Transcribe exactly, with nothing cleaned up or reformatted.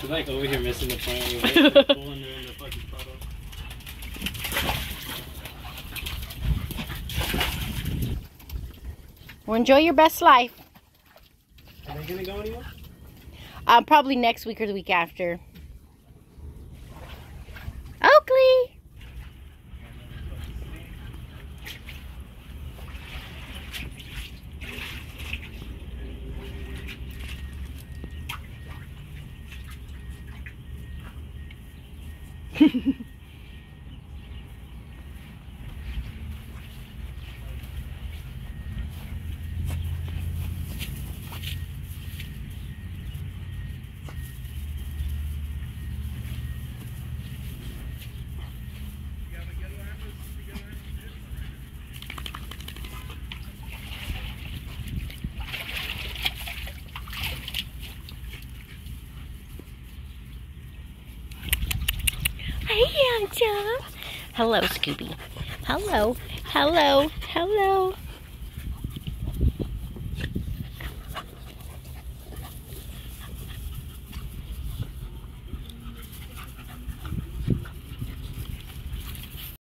She's like over here missing the point. We're like, pulling her in the fucking puddle. Well, enjoy your best life. Are they gonna go anywhere? Um, probably next week or the week after. Oakley! Hey, handsome. Hello, Scooby. Hello. Hello. Hello.